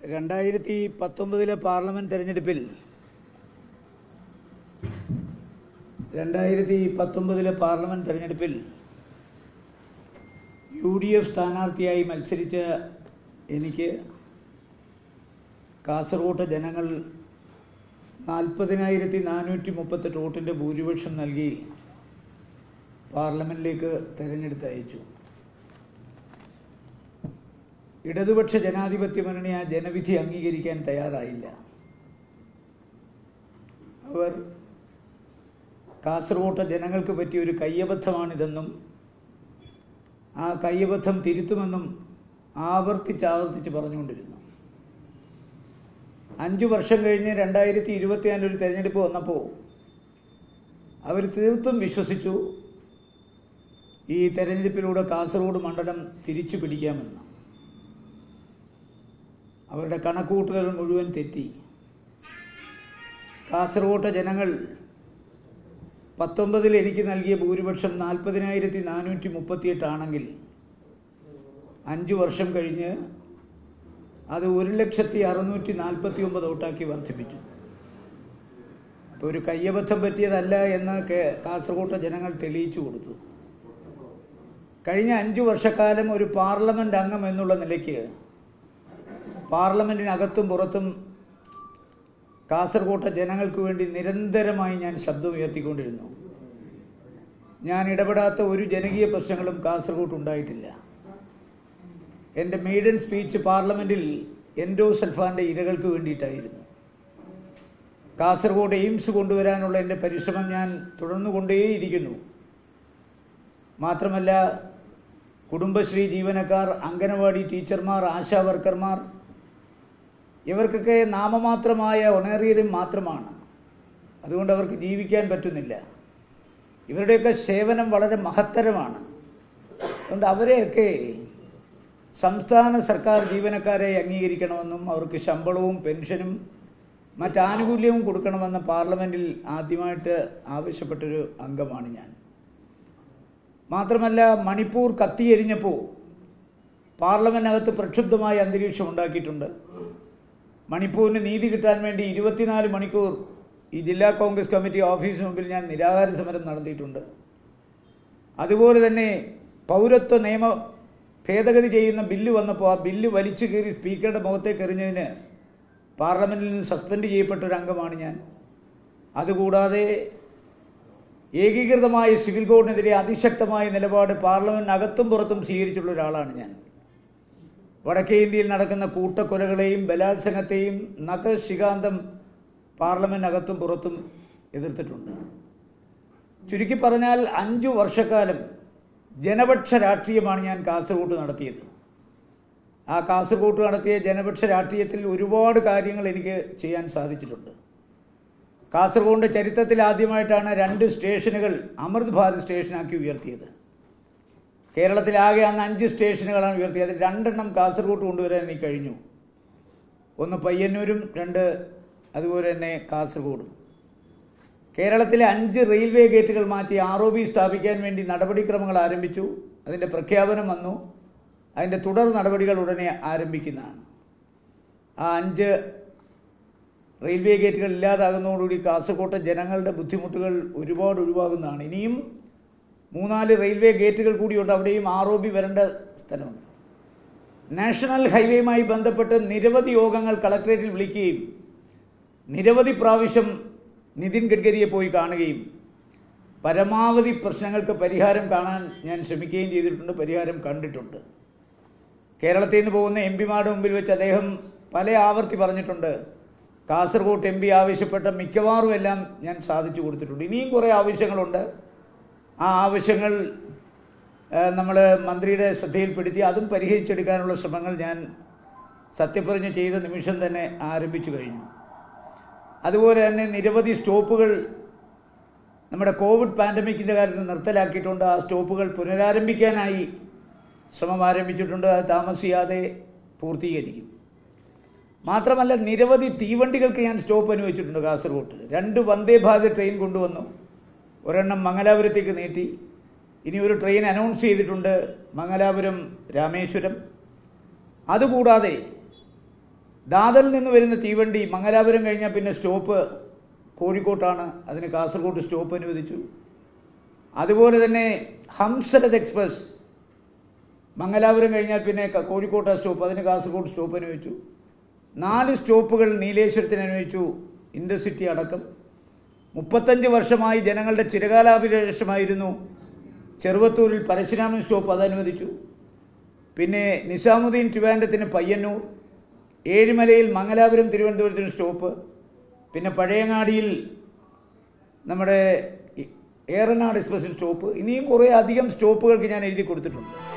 2019 parliament തെരഞ്ഞെടുപ്പിൽ 2019 parliament തെരഞ്ഞെടുപ്പിൽ UDF സ്ഥാനാർത്ഥിയായി മത്സരിച്ച എനിക്ക് കാസർഗോഡ് ജനങ്ങൾ 40,438 വോട്ടിൻ്റെ ഭൂരിപക്ഷം നൽകി പാർലമെന്റിലേക്ക് തെരഞ്ഞെടുത്തയച്ചു. ഇടതുപക്ഷ ജനാധിപത്യ മുന്നണി ആ ജനവിധി അംഗീകരിക്കാൻ തയ്യാറായില്ല. അവർ കാസർഗോഡ് ജനങ്ങൾക്ക് പറ്റിയ ഒരു കയ്യബദ്ധമാണിതെന്നും ആ കയ്യബദ്ധം തിരുത്തുമെന്നും ആവർത്തിച്ച് പറഞ്ഞുകൊണ്ടിരുന്നു. 5 വർഷം കഴിഞ്ഞ് 2024 ഒരു തെരഞ്ഞെടുപ്പ് വന്നപ്പോൾ അവർ തീർത്തും വിശ്വസിച്ചു ഈ തെരഞ്ഞെടുപ്പിലൂടെ കാസർഗോഡ് മണ്ഡലം തിരിച്ചു പിടിക്കാമെന്ന്. അവരുടെ കണക്കുകൂട്ടലുകൾ മുഴുവൻ തെറ്റി. കാസർഗോഡ് ജനങ്ങൾ 19 എനിക്ക് നൽകിയ ഭൂരിപക്ഷം 40,438 ആണെങ്കിൽ 5 വർഷം കഴിഞ്ഞ് അത് 1,649 വോട്ടാക്കി വർദ്ധിപ്പിച്ചു. അപ്പോൾ ഒരു കയ്യബദ്ധം പറ്റിയതല്ല എന്ന് കാസർഗോഡ് ജനങ്ങൾ തെളിയിച്ചു കൊടുത്തു. കഴിഞ്ഞ 5 വർഷക്കാലം ഒരു പാർലമെന്റ് അംഗം എന്നുള്ള നിലയ്ക്ക് പാർലമെന്റിനകത്തും പുറത്തും കാസർഗോഡ് ജനങ്ങൾക്ക് വേണ്ടി നിരന്തരമായി ഞാൻ ശബ്ദമുയർത്തിക്കൊണ്ടിരുന്നു. ഞാൻ ഇടപെടാത്ത ഒരു ജനകീയ പ്രശ്നങ്ങളും കാസർഗോഡ് ഉണ്ടായിട്ടില്ല. എൻ്റെ മെയ്ഡൻ സ്പീച്ച് പാർലമെന്റിൽ എൻഡോസൾഫാൻ്റെ ഇരകൾക്ക് വേണ്ടിയിട്ടായിരുന്നു. കാസർഗോഡ് എയിംസ് കൊണ്ടുവരാനുള്ള എൻ്റെ പരിശ്രമം ഞാൻ തുടർന്നുകൊണ്ടേയിരിക്കുന്നു. മാത്രമല്ല, കുടുംബശ്രീ ജീവനക്കാർ, അംഗനവാടി ടീച്ചർമാർ, ആശാ വർക്കർമാർ ഇവർക്കൊക്കെ നാമമാത്രമായ ഓണറേറിയം മാത്രമാണ്. അതുകൊണ്ട് അവർക്ക് ജീവിക്കാൻ പറ്റുന്നില്ല. ഇവരുടെയൊക്കെ സേവനം വളരെ മഹത്തരമാണ്. അതുകൊണ്ട് അവരെയൊക്കെ സംസ്ഥാന സർക്കാർ ജീവനക്കാരെ അംഗീകരിക്കണമെന്നും അവർക്ക് ശമ്പളവും പെൻഷനും മറ്റാനുകൂല്യവും കൊടുക്കണമെന്ന് പാർലമെൻറ്റിൽ ആദ്യമായിട്ട് ആവശ്യപ്പെട്ടൊരു അംഗമാണ് ഞാൻ. മാത്രമല്ല, മണിപ്പൂർ കത്തിയെരിഞ്ഞപ്പോൾ പാർലമെൻറ്റിനകത്ത് പ്രക്ഷുബ്ധമായ അന്തരീക്ഷം ഉണ്ടാക്കിയിട്ടുണ്ട്. മണിപ്പൂരിന് നീതി കിട്ടാൻ വേണ്ടി 24 മണിക്കൂർ ഈ ജില്ലാ കോൺഗ്രസ് കമ്മിറ്റി ഓഫീസിന് മുമ്പിൽ ഞാൻ നിരാഹാര സമരം നടത്തിയിട്ടുണ്ട്. അതുപോലെ തന്നെ പൗരത്വ നിയമ ഭേദഗതി ചെയ്യുന്ന ബില്ല് വന്നപ്പോൾ ആ ബില്ല് വലിച്ചു കയറി സ്പീക്കറുടെ മുഖത്തേക്ക് എറിഞ്ഞതിന് പാർലമെൻറ്റിൽ നിന്ന് സസ്പെൻഡ് ചെയ്യപ്പെട്ട ഒരു അംഗമാണ് ഞാൻ. അതുകൂടാതെ ഏകീകൃതമായ സിവിൽ കോഡിനെതിരെ അതിശക്തമായ നിലപാട് പാർലമെന്റിനകത്തും പുറത്തും സ്വീകരിച്ചുള്ള ഒരാളാണ് ഞാൻ. വടക്കേ ഇന്ത്യയിൽ നടക്കുന്ന കൂട്ടക്കൊലകളെയും ബലാത്സംഗത്തെയും നഖശികാന്തം പാർലമെന്റിനകത്തും പുറത്തും എതിർത്തിട്ടുണ്ട്. ചുരുക്കി പറഞ്ഞാൽ 5 വർഷക്കാലം ജനപക്ഷ രാഷ്ട്രീയമാണ് ഞാൻ കാസർഗോഡ് നടത്തിയത്. ആ കാസർഗോഡ് നടത്തിയ ജനപക്ഷ രാഷ്ട്രീയത്തിൽ ഒരുപാട് കാര്യങ്ങൾ എനിക്ക് ചെയ്യാൻ സാധിച്ചിട്ടുണ്ട്. കാസർഗോഡിൻ്റെ ചരിത്രത്തിൽ ആദ്യമായിട്ടാണ് 2 സ്റ്റേഷനുകൾ അമൃത് ഭാരത് സ്റ്റേഷനാക്കി ഉയർത്തിയത്. കേരളത്തിലാകെ അന്ന് 5 സ്റ്റേഷനുകളാണ് ഉയർത്തിയത്. 2 എണ്ണം കാസർഗോഡ് കൊണ്ടുവരാൻ എനിക്ക് കഴിഞ്ഞു. ഒന്ന് പയ്യന്നൂരും 2 അതുപോലെ തന്നെ കാസർഗോഡും. കേരളത്തിലെ 5 റെയിൽവേ ഗേറ്റുകൾ മാറ്റി ROB സ്ഥാപിക്കാൻ വേണ്ടി നടപടിക്രമങ്ങൾ ആരംഭിച്ചു. അതിൻ്റെ പ്രഖ്യാപനം വന്നു. അതിൻ്റെ തുടർ നടപടികൾ ഉടനെ ആരംഭിക്കുന്നതാണ്. ആ 5 റെയിൽവേ ഗേറ്റുകൾ ഇല്ലാതാകുന്നതോടുകൂടി കാസർഗോട്ടെ ജനങ്ങളുടെ ബുദ്ധിമുട്ടുകൾ ഒരുപാട് ഒഴിവാകുന്നതാണ്. ഇനിയും 3-4 റെയിൽവേ ഗേറ്റുകൾ കൂടിയുണ്ട്. അവിടെയും ROB വരേണ്ട സ്ഥലമുണ്ട്. നാഷണൽ ഹൈവേയുമായി ബന്ധപ്പെട്ട് നിരവധി യോഗങ്ങൾ കളക്ടറേറ്റിൽ വിളിക്കുകയും നിരവധി പ്രാവശ്യം നിതിൻ ഗഡ്കരിയെ പോയി കാണുകയും പരമാവധി പ്രശ്നങ്ങൾക്ക് പരിഹാരം കാണാൻ ഞാൻ ശ്രമിക്കുകയും ചെയ്തിട്ടുണ്ട്. പരിഹാരം കണ്ടിട്ടുണ്ട്. കേരളത്തിൽ നിന്ന് പോകുന്ന MPമാരുടെ മുമ്പിൽ വെച്ച് അദ്ദേഹം പല ആവർത്തി പറഞ്ഞിട്ടുണ്ട്, കാസർഗോഡ് MP ആവശ്യപ്പെട്ട മിക്കവാറും എല്ലാം ഞാൻ സാധിച്ചു കൊടുത്തിട്ടുണ്ട്. ഇനിയും കുറേ ആവശ്യങ്ങളുണ്ട്. ആ ആവശ്യങ്ങൾ നമ്മൾ മന്ത്രിയുടെ ശ്രദ്ധയിൽപ്പെടുത്തി അതും പരിഹരിച്ചെടുക്കാനുള്ള ശ്രമങ്ങൾ ഞാൻ സത്യപ്രതിജ്ഞ ചെയ്ത നിമിഷം തന്നെ ആരംഭിച്ചു കഴിഞ്ഞു. അതുപോലെ തന്നെ നിരവധി സ്റ്റോപ്പുകൾ നമ്മുടെ കോവിഡ് പാൻഡമിക്കിൻ്റെ കാര്യത്തിൽ നിർത്തലാക്കിയിട്ടുണ്ട്. ആ സ്റ്റോപ്പുകൾ പുനരാരംഭിക്കാനായി ശ്രമം ആരംഭിച്ചിട്ടുണ്ട്. അത് താമസിയാതെ പൂർത്തീകരിക്കും. മാത്രമല്ല, നിരവധി തീവണ്ടികൾക്ക് ഞാൻ സ്റ്റോപ്പ് അനുവദിച്ചിട്ടുണ്ട്. കാസർഗോഡ് 2 വന്ദേ ഭാരത് ട്രെയിൻ കൊണ്ടുവന്നു. ഒരെണ്ണം മംഗലാപുരത്തേക്ക് നീട്ടി. ഇനി ഒരു ട്രെയിൻ അനൗൺസ് ചെയ്തിട്ടുണ്ട്, മംഗലാപുരം രാമേശ്വരം. അതുകൂടാതെ ദാദറിൽ നിന്ന് വരുന്ന തീവണ്ടി മംഗലാപുരം കഴിഞ്ഞാൽ പിന്നെ സ്റ്റോപ്പ് കോഴിക്കോട്ടാണ്. അതിന് കാസർഗോഡ് സ്റ്റോപ്പ് അനുവദിച്ചു. അതുപോലെ തന്നെ ഹംസരഥ് എക്സ്പ്രസ് മംഗലാപുരം കഴിഞ്ഞാൽ പിന്നെ കോഴിക്കോട്ടാണ് സ്റ്റോപ്പ്, അതിന് കാസർഗോഡ് സ്റ്റോപ്പ് അനുവദിച്ചു. 4 സ്റ്റോപ്പുകൾ നീലേശ്വരത്തിന് അനുവദിച്ചു, ഇൻ്റർസിറ്റി അടക്കം. 35 വർഷമായി ജനങ്ങളുടെ ചിരകാലാഭിലാഷമായിരുന്നു ചെറുവത്തൂരിൽ പരശുരാമൻ സ്റ്റോപ്പ്, അത് അനുവദിച്ചു. പിന്നെ നിസാമുദ്ദീൻ ട്രിവാൻഡ്രത്തിന് പയ്യന്നൂർ, ഏഴിമലയിൽ മംഗലാപുരം തിരുവനന്തപുരത്തിന് സ്റ്റോപ്പ്, പിന്നെ പഴയങ്ങാടിയിൽ നമ്മുടെ ഏറനാട് എക്സ്പ്രസിന് സ്റ്റോപ്പ്. ഇനിയും കുറേ അധികം സ്റ്റോപ്പുകൾക്ക് ഞാൻ എഴുതി കൊടുത്തിട്ടുണ്ട്.